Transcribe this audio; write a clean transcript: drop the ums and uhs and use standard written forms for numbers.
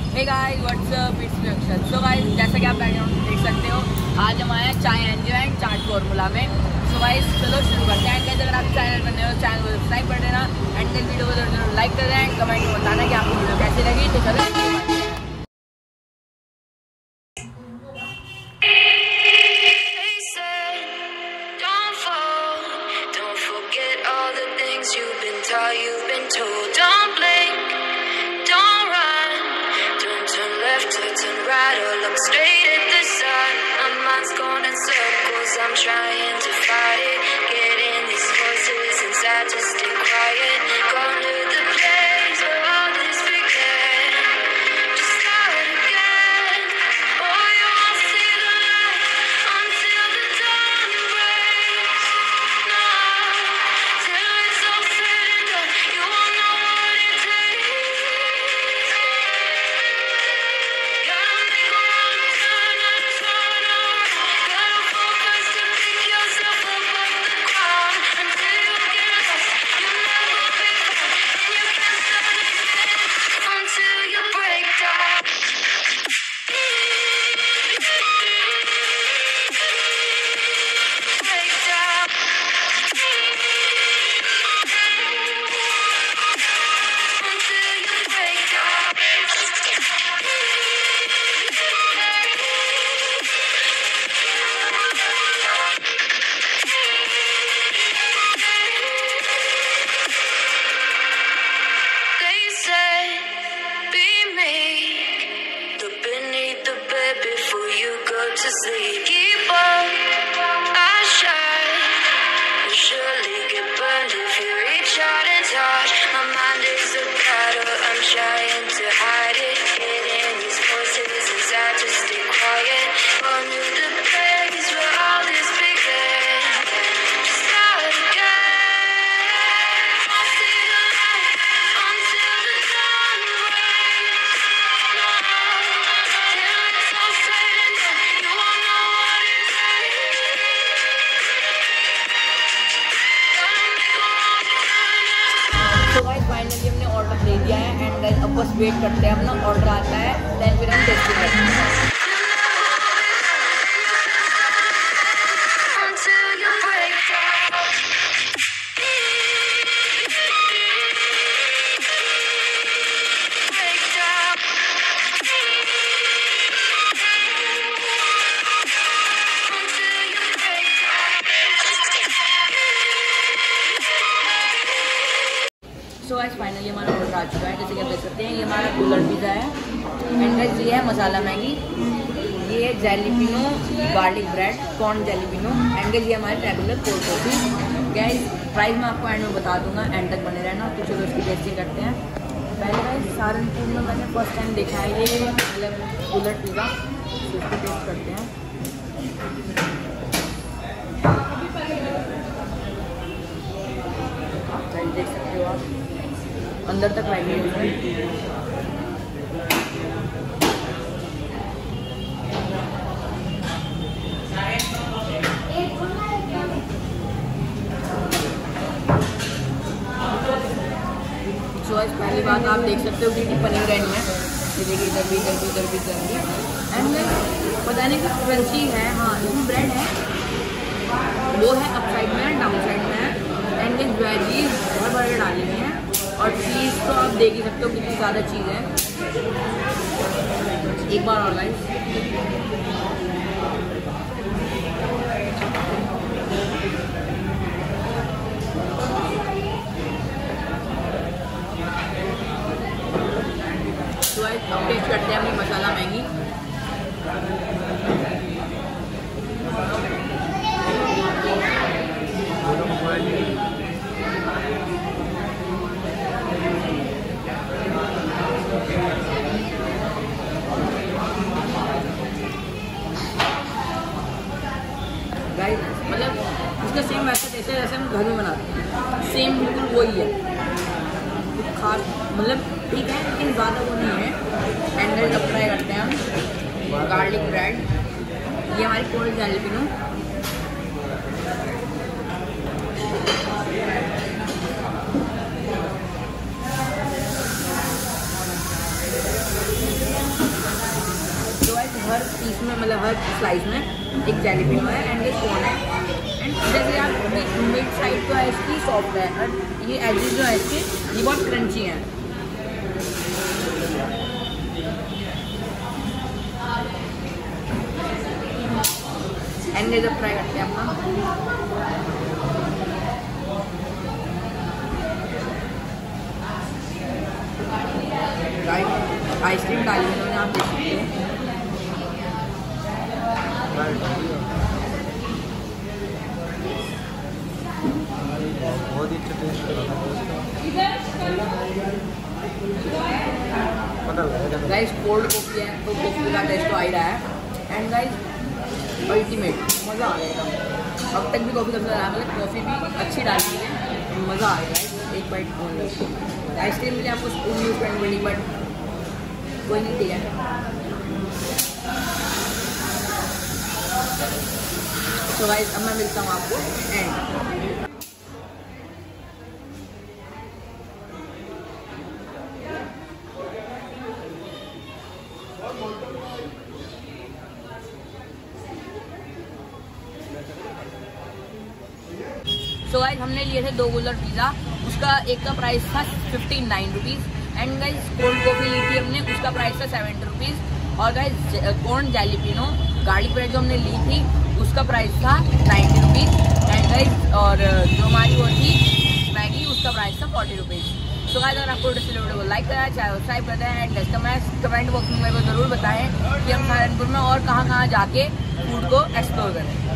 Hey guys what's up, it's me Akshat. So guys, जैसा कि आप बैकग्राउंड में देख सकते हो, आज हम आए हैं चाय एनजीओ एंड चाट फॉर्मूला में। सो गाइस चलो शुरू करते हैं। गाइस अगर आप चैनल पर नए हो, चैनल को सब्सक्राइब कर देना एंड देन वीडियो को जरूर लाइक कर देना एंड कमेंट में बताना कि आपको वीडियो कैसी लगी। तो चलो शुरू करते हैं। You've been told, don't blink, don't run, don't turn left or turn right or look straight at the sun. My mind's going in circles, I'm trying to fight it, getting these voices inside to stay quiet. Gone to the place where all this began, just start again. Oh, you won't see the light until the dawn breaks. No, till it's all said and done, you won't know what it takes. Gotta make a wrong turn and turn around. Gotta focus to pick yourself up off the ground. Until you get lost, you'll never be found. And you can't start again until you break down. Break down. Until you break down. They say, be meek, look beneath the bed before you go to sleep. Keep up, I shine. You'll surely get burned if you reach out and touch. My mind is a battle, I'm trying to hide it. Getting these voices inside to stay quiet. Gone to the place where all this began. Just start again. I'll see the light until the dawn breaks. No, till it's all said and done, you won't know what it takes. Gotta make a wrong turn and तो guys finally हमने order दे दिया है and guys अब बस wait करते हैं, अपना ऑर्डर आता है देन फिर हम टेस्टिंग करते हैं। until you break down. Break down. Until you break so guys finally हमारा ऑर्डर आ चुका है। जैसे कि आप देख सकते हैं, ये हमारा कूलर पिज़्ज़ा है एंड गाइस ये है मसाला मैगी, ये है jalapeno garlic bread corn jalapeno and guys ये हमारे regular cold coffee. Guys price मैं आपको एंड में बता दूंगा, एंड तक बने रहना। तो चलो इसकी टेस्टिंग करते हैं। पहले गाइस सहारनपुर में मैंने फर्स्ट टाइम देखा है ये मतलब कूलर पिज़्ज़ा, तो इसको टेस्ट करते हैं। गाइस देख सकते हो आप, अंदर तक वाइब्रेट है। सो पहली बात आप देख सकते हो कि पनीर रहनी है, ये देखिए इधर भी इधर भी इधर भी इधर भी एंड पता नहीं कुछ क्रंची है। हाँ इसमें ब्रेड है, वो है अप साइड में है, डाउन साइड में है एंड एक वेजीज बहुत बड़े डाली हुई हैं और चीज़ तो आप देख ही सकते हो कितनी ज़्यादा चीज़ है। एक बार और गाइस, तो अब टेस्ट करते हैं अपनी मसाला मैगी। गाइस मतलब इसका सेम वैसा टेस्ट है जैसे हम घर में बनाते हैं, सेम बिल्कुल वही है। खास मतलब ठीक है लेकिन ज़्यादा वो नहीं है। एंड अब ट्राई करते हैं हम गार्लिक ब्रेड, ये हमारी कोल्ड जैलीपिनो। इसमें मतलब हर स्लाइस में एक जैलिपिनो है एंड एक कॉर्न है। एंड जैसे आप मिड साइड तो है इसकी सॉफ्ट है और ये एजेस जो है इसके ये बहुत क्रंची हैं। एंड ये जब ट्राई करते हैं अपना आइसक्रीम डाली उन्होंने, आप देख सकते हैं। बहुत ही अच्छा टेस्ट गाइस कोल्ड कॉफी है तो कॉफी का टेस्ट तो आ ही रहा है। एंड गाइस अल्टीमेट मज़ा आ गया। अब तक भी कॉफ़ी सबसे ज़्यादा मतलब कॉफ़ी भी अच्छी डाली है, मज़ा आ गया। एक बाइट ऑनली आइसक्रीम के लिए आपको स्पून यूज़ करनी पड़ी बट कोई नहीं दिया है। तो गाइस अब मैं मिलता हूँ आपको एंड। सो गाइस हमने लिए थे 2 गुलर पिज़्ज़ा, उसका एक का प्राइस था 59 rupees. And guys cold coffee ली थी हमने, उसका प्राइस था 70 रुपीज़। और guys corn jalapeno garlic bread जो हमने ली थी उसका प्राइस था 90 रुपीज़। एंड गाइस और जो हमारी वो थी मैगी उसका प्राइस था 40 रुपीज़। तो गाइस अगर आपको वीडियो को लाइक करें, चैनल को सब्सक्राइब करते हैं एंड कमेंट बॉक्स में मेरे को ज़रूर बताएं कि हम सहारनपुर में और कहाँ जाके फूड को एक्सप्लोर करें।